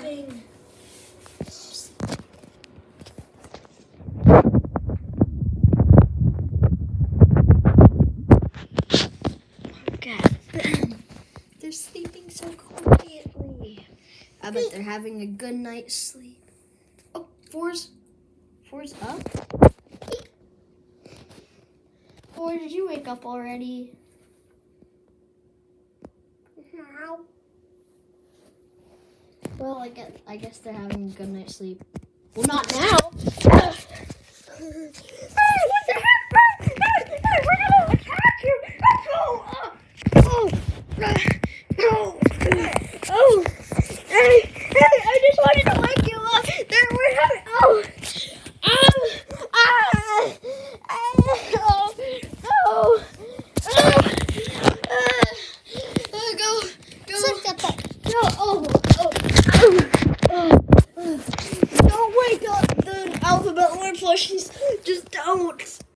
sleeping. They're sleeping so quietly. I bet they're having a good night's sleep. Oh, Four's up. Four, did you wake up already? No. Well, I guess they're having a good night's sleep. Well, not now. What the heck? We're gonna attack you! Oh! Hey! I just wanted to wake you up. We're having. Go. Don't wake up the alphabet word plushies. Just don't.